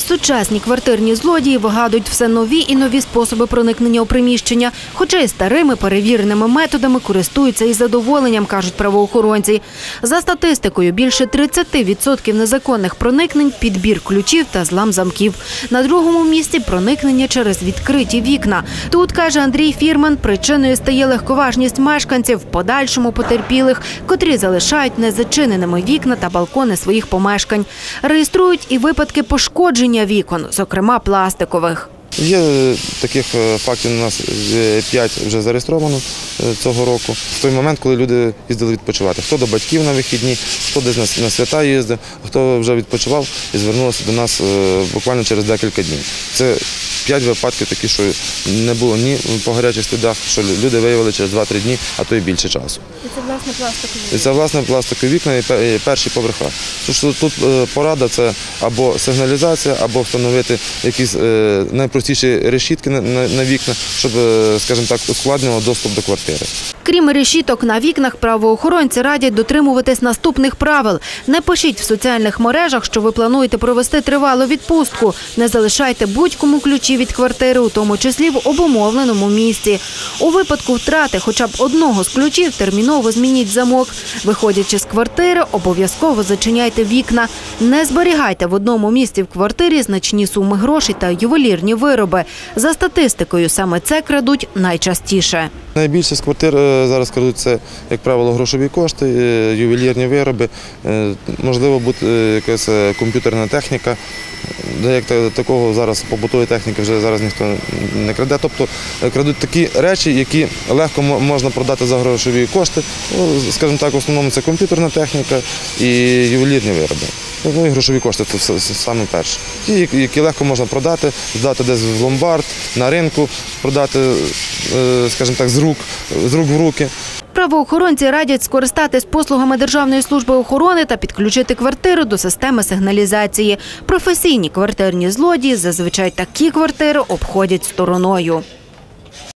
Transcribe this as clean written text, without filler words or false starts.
Сучасні квартирні злодії вигадують все нові і нові способи проникнення у приміщення. Хоча й старими перевіреними методами користуються із задоволенням, кажуть правоохоронці. За статистикою, більше 30% незаконних проникнень – підбір ключів та злам замків. На другому місці – проникнення через відкриті вікна. Тут, каже Андрій Фірман, причиною стає легковажність мешканців, в подальшому потерпілих, котрі залишають незачиненими вікна та балкони своїх помешкань. Реєструють і випадки пошкодження вікон, зокрема пластикових. Є таких фактів, у нас 5 вже зареєстровано цього року. В той момент, коли люди їздили відпочивати. Хто до батьків на вихідні, хто десь на свята їздив, хто вже відпочивав і звернувся до нас буквально через декілька днів. Це 5 випадків такі, що не було ні по гарячих слідах, що люди виявили через 2-3 дні, а то й більше часу. І це, власне, пластикові вікна? І це, власне, пластикові вікна і перші поверха. Тут порада – це або сигналізація, або встановити якісь найпростіші решітки на вікна, щоб, скажімо так, ускладнило доступ до квартири. Крім решіток на вікнах, правоохоронці радять дотримуватись наступних правил. Не пишіть в соціальних мережах, що ви плануєте провести тривалу відпустку. Не залишайте будь-кому ключі від квартири, у тому числі в обумовленому місці. У випадку втрати хоча б одного з ключів терміново змініть замок. Виходячи з квартири, обов'язково зачиняйте вікна. Не зберігайте в одному місці в квартирі значні суми грошей та ювелірні вироби. За статистикою, саме це крадуть найчастіше. Найбільше з квартир зараз крадуть це, як правило, грошові кошти, ювелірні вироби, можливо, буде якась комп'ютерна техніка. Як такого зараз побутової техніки вже зараз ніхто не краде. Тобто крадуть такі речі, які легко можна продати за грошові кошти. Скажімо так, в основному це комп'ютерна техніка і ювелірні вироби. Ну і грошові кошти – це саме перше. Ті, які легко можна продати, здати десь в ломбард, на ринку, продати, скажімо так, з рук в руки. Правоохоронці радять скористатись послугами Державної служби охорони та підключити квартиру до системи сигналізації. Професійні квартирні злодії зазвичай такі квартири обходять стороною.